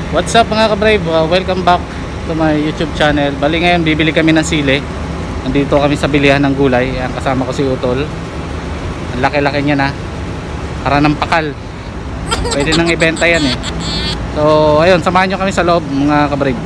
What's up mga ka-brave? Welcome back to my YouTube channel. Bali ngayon bibili kami ng sili. Nandito kami sa bilihan ng gulay. Ayan, kasama ko si Utol. Ang laki-laki niya na. Para ng pakal. Pwede nang ibenta yan eh. So ayun, samahan nyo kami sa loob mga ka-brave.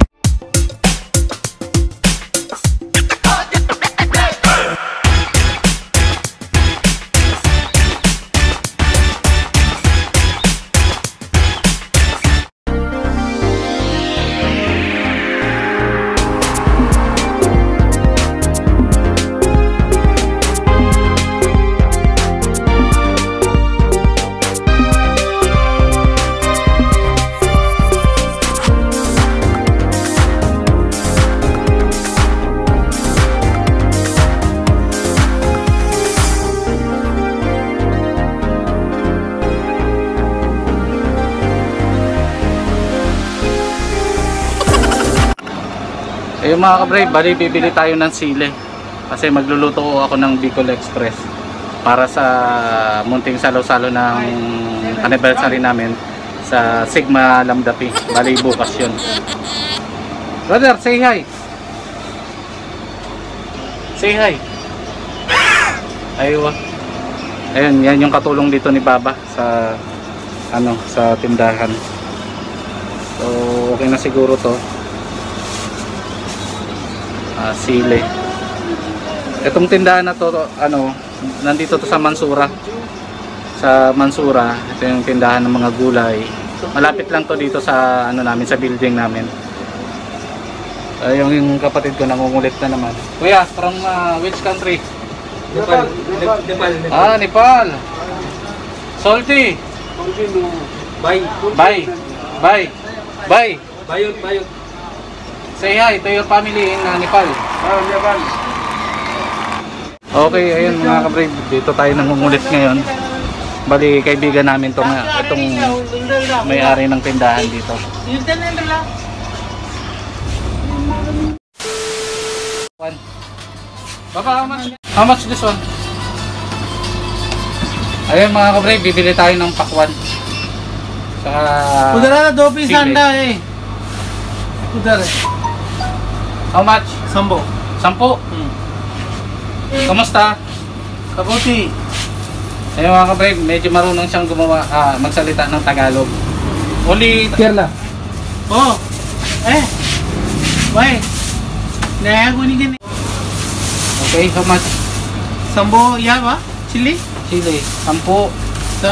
Ayun mga ka-brave, bali bibili tayo ng sili kasi magluluto ako ng Bicol Express para sa munting salo-salo ng anniversary namin sa Sigma Lambda Pi. Bali bukas yun. Brother, say hi. Say hi. Ayun. Ayun, yan yung katulong dito ni Baba sa sa tindahan. So okay na siguro to. Sili. Itong tindahan na to, nandito to sa Mansura. Sa Mansura, ito yung tindahan ng mga gulay. Malapit lang to dito sa namin, sa building namin. Yung kapatid ko nangungulit na naman. Kuya, from which country? Nepal. Nepal. Salty. Bye. Bayot. Say hi to your family in Nepal. Nepal. Okay, ayun mga ka-brave, dito tayo nangungulit ngayon. Bali kaibigan namin itong may-ari ng tindahan dito. Baba, how much this one? Ayun mga ka-brave, bibili tayo ng pakwan. Saka Udara na 2 piece anda eh. Udara. How much? 10. 10? Kamusta? Kabuti. Ayun mga ka-brave, medyo marunong siyang magsalita ng Tagalog. Only Kerala. Oh. Bye. Naya ko ni gani. Okay, how much? 10 ya ba? Chili? Chili, 10. 10,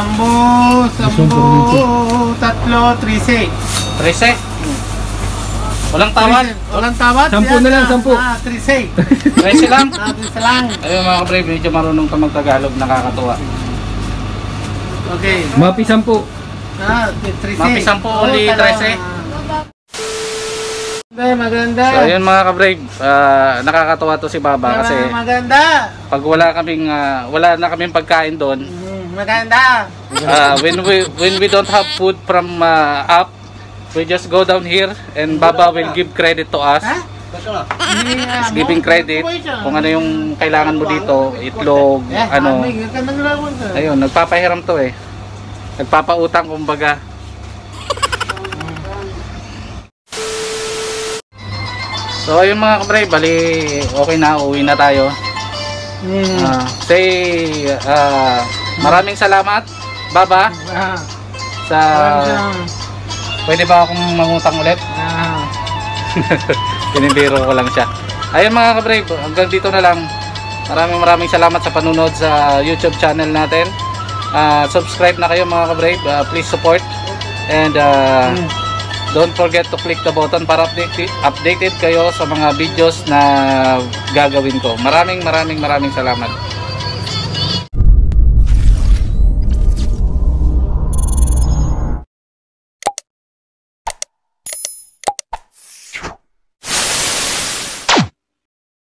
13. 13? Walang tawad? Walang tawad? 10 na lang, 10. 13. 13 lang? 13 lang. Ayun mga ka-brave, medyo marunong ka mag-Tagalog, nakakatuwa. Okay. Mapi 10. 13. Mapi 10, only 13. Maganda. So ayun mga ka-brave, nakakatuwa to si Baba kasi maganda. pag wala na kaming pagkain doon, maganda. when we don't have food from up, we just go down here and Baba will give credit to us. Giving credit kung ano yung kailangan mo dito, itlog, ayun, nagpapahiram to eh. Nagpapautang kumbaga. So ayun mga ka-brave, bali okay na, uwi na tayo. Maraming salamat Baba sa pwede ba akong mangutang ulit? Pinibiro ko lang siya. Ayun mga ka-brave, hanggang dito na lang. Maraming salamat sa panunod sa YouTube channel natin. Subscribe na kayo mga ka-brave, please support and don't forget to click the button para updated kayo sa mga videos na gagawin ko. Maraming salamat.